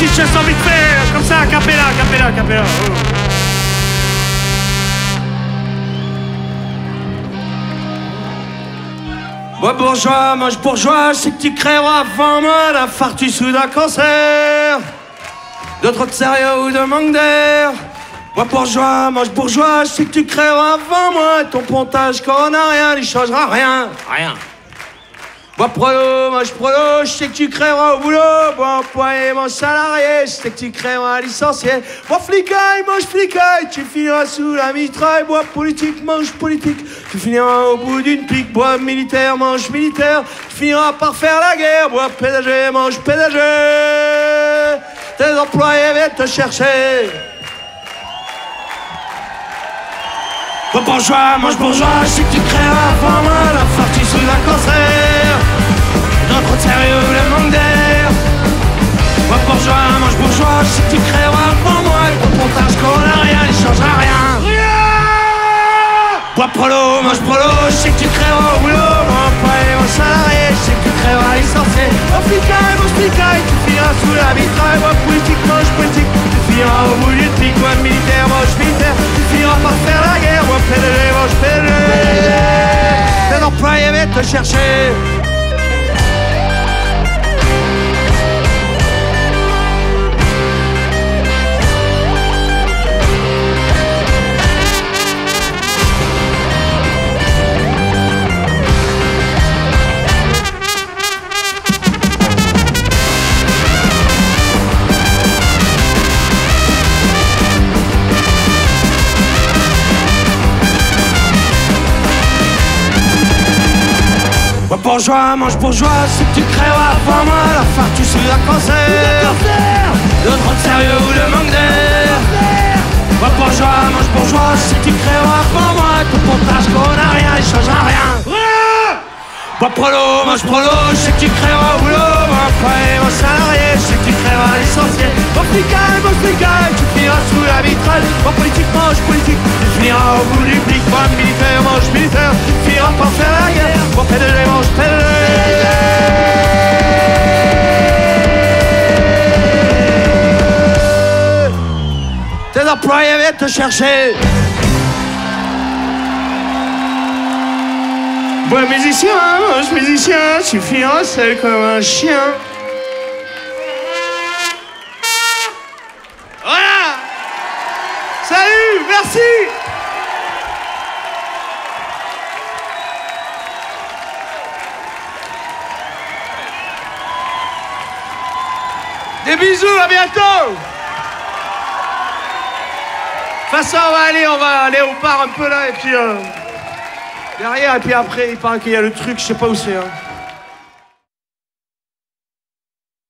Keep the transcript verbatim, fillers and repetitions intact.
petite chanson vite fait, comme ça, capella, capella, capella. Oh. Ouais, bourgeois, mange bourgeois, je sais que tu crèveras avant moi d'infarctus ou d'un cancer, de trop de sérieux ou de manque d'air. Ouais, bourgeois, mange bourgeois, je sais que tu crèveras avant moi et ton pontage coronarien n'y changera rien, rien. Moi, prolo, mange prolo, je sais que tu crèveras au boulot. Moi, employé, mange salarié, je sais que tu crèveras licencié. Moi, flicaille, mange flicaille, tu finiras sous la mitraille. Moi, politique, mange politique, tu finiras au bout d'une pique. Moi, militaire, mange militaire, tu finiras par faire la guerre. Moi, pédager, mange pédager, tes employés viennent te chercher. Moi, bourgeois, mange bourgeois, je sais que tu crèveras avant moi l'infarctus sous un cancer, dans trop de sérieux ou le manque d'air. Moi, bourgeois, mange bourgeois, je sais que tu crèveras avant moi et ton pontage coronarien n'y changera rien. Rien. Moi, prolo, mange prolo, je sais que tu crèveras au boulot. Moi, employé, mon salarié, je sais que tu crèveras licencié. Moi, flicaille, mon flicaille, tu finiras sous la mitraille. Moi, politique, mange politique, tu finiras au bout d'une pique. Moi, militaire, mange militaire, tu finiras par faire la guerre. Moi, pédaler, mange pédaler, tes employés viennent te chercher. Moi, bourgeois, mange bourgeois, c'est que tu crèveras avant moi l'infarctus ou un cancer, de trop de sérieux ou de manque d'air. Moi, bourgeois, mange bourgeois, c'est que tu crèveras avant moi ton pontage coronarien il changera rien. Moi, prolo, mange prolo, je sais que tu crèveras au boulot. Moi, employé, mon salarié, je sais que tu crèveras licencié. Moi, flicaille, mon flicaille, tu finiras sous la mitraille. Moi, politique, mange politique, tu finiras au bout du plic. Moi, militaire, mange militaire, tu finiras par faire la guerre. Moi, pédaler, mange pédaler, tes employés viennent te chercher. Moi, musicien, moi, je suis musicien, tu finiras seul comme un chien. Voilà. Salut, merci. Des bisous, à bientôt. De toute façon, on va aller, on va aller au bar un peu là et puis euh, derrière et puis après, il paraît qu'il y a le truc, je sais pas où c'est. Hein.